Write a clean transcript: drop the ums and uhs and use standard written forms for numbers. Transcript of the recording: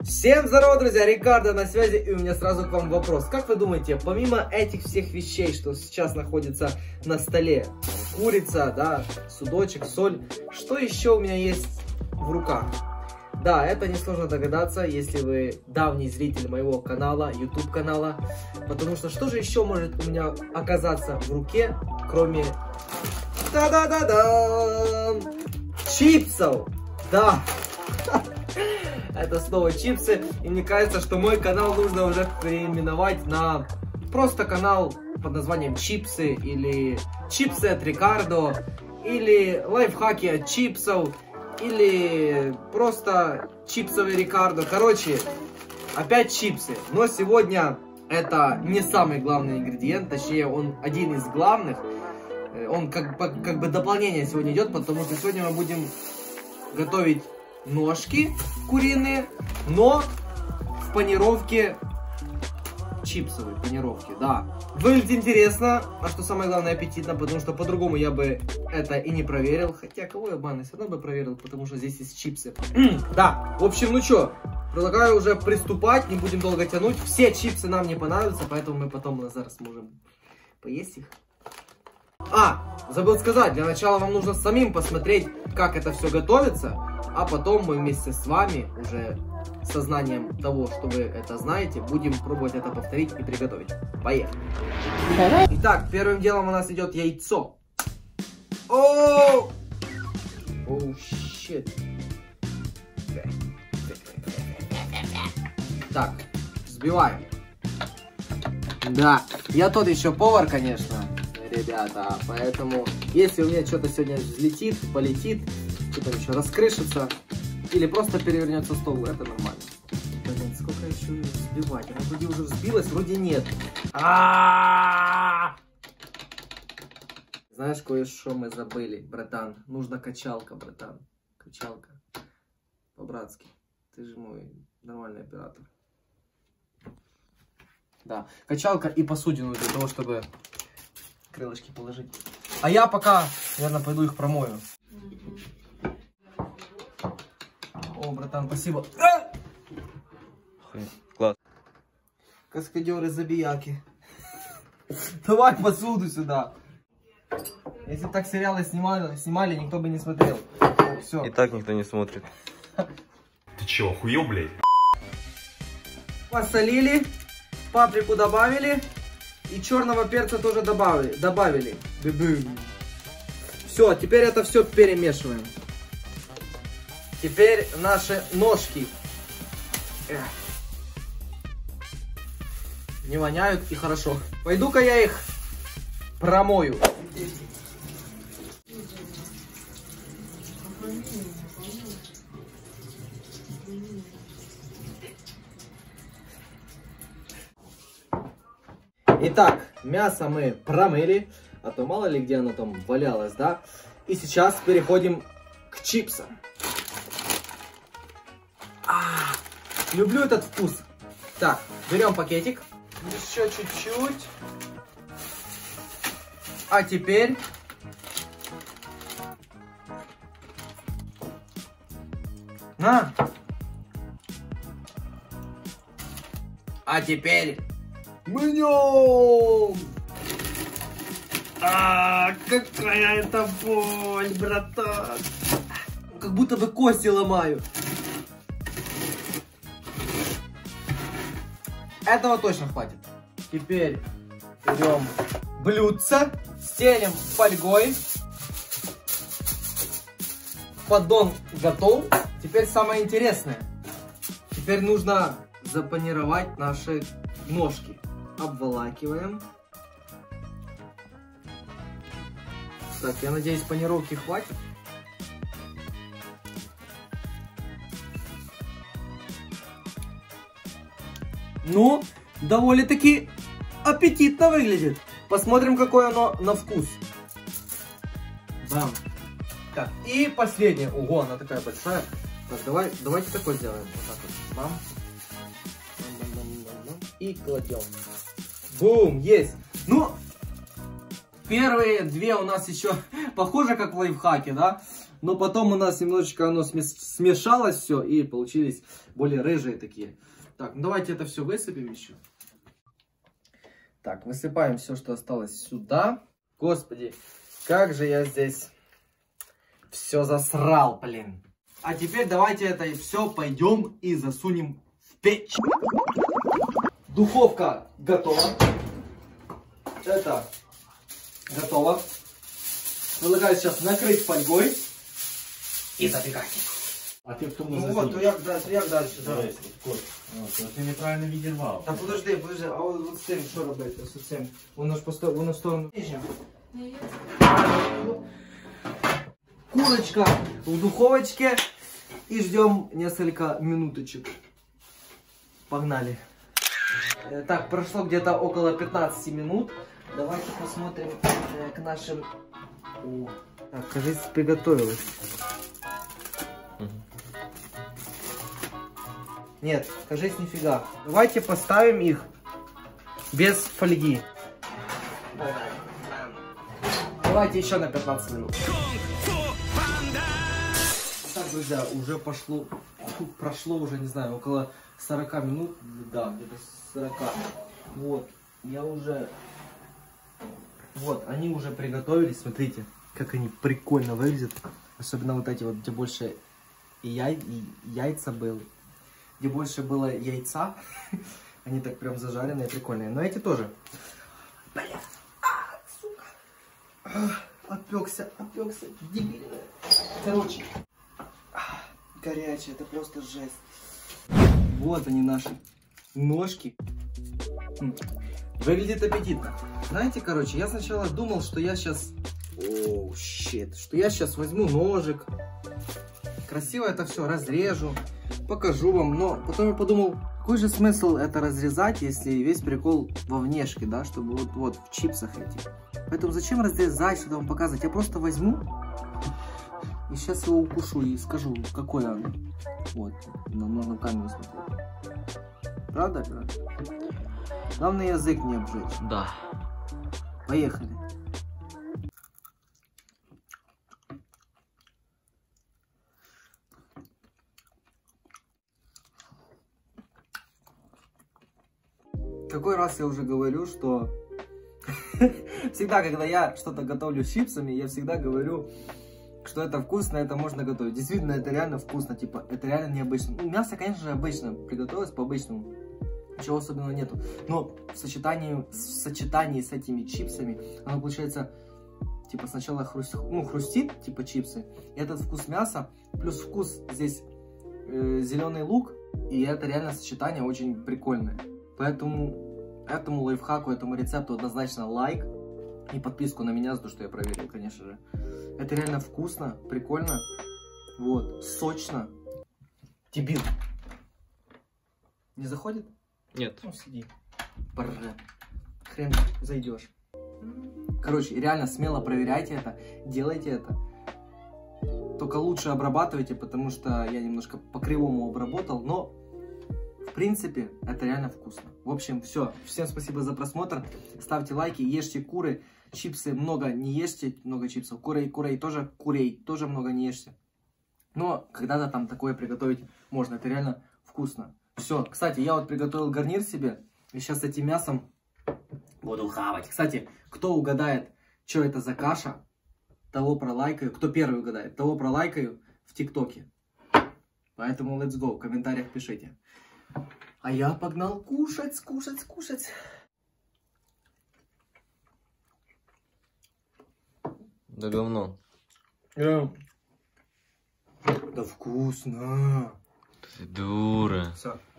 Всем здорово, друзья, Рикардо на связи, и у меня сразу к вам вопрос. Как вы думаете, помимо этих всех вещей, что сейчас находится на столе, курица, да, судочек, соль, что еще у меня есть в руках? Да, это несложно догадаться, если вы давний зритель моего канала, YouTube канала, потому что же еще может у меня оказаться в руке, кроме чипсов? Да. Это снова чипсы, и мне кажется, что мой канал нужно уже переименовать на просто канал под названием Чипсы, или Чипсы от Рикардо, или лайфхаки от чипсов, или просто чипсовый Рикардо. Короче, опять чипсы, но сегодня это не самый главный ингредиент, точнее он один из главных, он как бы дополнение сегодня идет, потому что сегодня мы будем готовить ножки куриные, но в панировке чипсовой панировки, да. Выглядит интересно, а что самое главное, аппетитно, потому что по-другому я бы это и не проверил. Хотя, кого я обманываю, все равно бы проверил, потому что здесь есть чипсы. Да, в общем, ну что, предлагаю уже приступать, не будем долго тянуть. Все чипсы нам не понадобятся, поэтому мы потом зараз сможем поесть их. Забыл сказать, для начала вам нужно самим посмотреть, как это все готовится, а потом мы вместе с вами, уже сознанием того, что вы это знаете, будем пробовать это повторить и приготовить. Поехали! Итак, первым делом у нас идет яйцо. Оу, щит. Так, взбиваем. Да, я тот еще повар, конечно, ребята, поэтому если у меня что-то сегодня взлетит, полетит, что-то еще раскрышится или просто перевернется стол, это нормально. Блин, сколько еще взбивать? Она вроде уже взбилась, вроде нет. Знаешь, кое-что мы забыли, братан. Нужна качалка, братан. Качалка. По-братски. Ты же мой нормальный оператор. Да, качалка и посудину для того, чтобы крылышки положить. А я пока, наверное, пойду их промою. О, братан, спасибо. Класс. Каскадеры-забияки. Давай посуду сюда. Если бы так сериалы снимали, никто бы не смотрел. Все. И так никто не смотрит. Ты чё, охуел, блядь? Посолили, паприку добавили и черного перца тоже добавили. Все, теперь это все перемешиваем. Теперь наши ножки не воняют и хорошо. Пойду-ка я их промою. Итак, мясо мы промыли, а то мало ли где оно там валялось, да? И сейчас переходим к чипсам. Люблю этот вкус. Так, берем пакетик. Еще чуть-чуть. А теперь на. А теперь мнем. Какая это боль, братан. Как будто бы кости ломаю. Этого точно хватит. Теперь берем блюдце, стелим фольгой. Поддон готов. Теперь самое интересное. Теперь нужно запанировать наши ножки. Обволакиваем. Так, я надеюсь, панировки хватит. Ну, довольно-таки аппетитно выглядит. Посмотрим, какое оно на вкус. Бам. Так, и последнее. Ого, она такая большая. Так, давайте такой сделаем. Вот так вот. Бам. И кладем. Бум, есть. Ну, первые две у нас еще похоже как лайфхаки, да? Но потом у нас немножечко оно смешалось все, и получились более рыжие такие. Так, ну давайте это все высыпем еще. Так, высыпаем все, что осталось сюда. Господи, как же я здесь все засрал, блин. А теперь давайте это все пойдем и засунем в печь. Духовка готова. Это готово. Предлагаю сейчас накрыть фольгой и запекать. А ти в тому Ну вот, як дальше? Давай. Ти неправильно відірвав. Та подожди, а от з цим що робити? З цим? Воно ж воно в сторону. Курочка в духовочке. И ждем несколько минуточек. Погнали. Так, прошло где-то около 15 минут. Давайте посмотрим к нашим... О, так, кажется, приготовилась. Нет, кажется, нифига. Давайте поставим их без фольги. Давайте еще на 15 минут. Так, друзья, уже прошло уже, не знаю, около 40 минут. Да, где-то 40. Вот, я уже... Вот, они уже приготовились. Смотрите, как они прикольно выглядят. Особенно вот эти вот, где больше яйца было. Где больше было яйца. Они так прям зажаренные, прикольные. Но эти тоже. Бля, сука. Отпекся, дебильно. Короче, горячие, это просто жесть. Вот они, наши ножки. Выглядит аппетитно. Знаете, короче, я сначала думал, что я сейчас... Оу, щит. Что я сейчас возьму ножик. Красиво это все разрежу. Покажу вам. Но потом я подумал, какой же смысл это разрезать, если весь прикол во внешке, да? Чтобы вот в чипсах эти. Поэтому зачем разрезать, что вам показывать? Я просто возьму и сейчас его укушу и скажу, какой он. Вот. Можно в камеру смотреть. Правда? Главное язык не обжечь. Да. Поехали. Какой раз я уже говорю, что всегда, когда я что-то готовлю с чипсами, я всегда говорю, что это вкусно, это можно готовить. Действительно, это реально вкусно, типа, это реально необычно. Ну, мясо, конечно же, обычно приготовилось по-обычному. Ничего особенного нету. Но в сочетании с этими чипсами, оно получается, типа, сначала хрустит, типа, чипсы. И этот вкус мяса, плюс вкус здесь зеленый лук. И это реально сочетание очень прикольное. Поэтому этому лайфхаку, этому рецепту однозначно лайк. И подписку на меня, за то, что я проверил, конечно же. Это реально вкусно, прикольно. Вот, сочно. Дебил. Не заходит? Нет. Ну, сиди. Хрен зайдешь. Короче, реально смело проверяйте это, делайте это. Только лучше обрабатывайте, потому что я немножко по-кривому обработал, но в принципе это реально вкусно. В общем, все. Всем спасибо за просмотр. Ставьте лайки, ешьте куры. Чипсы много не ешьте, много чипсов. Курей тоже много не ешьте. Но когда-то там такое приготовить можно. Это реально вкусно. Все. Кстати, я вот приготовил гарнир себе. И сейчас с этим мясом буду хавать. Кстати, кто угадает, что это за каша, того пролайкаю. Кто первый угадает, того пролайкаю в ТикТоке. Поэтому let's go. В комментариях пишите. А я погнал кушать. Да говно. Да вкусно. Ты дура. Все.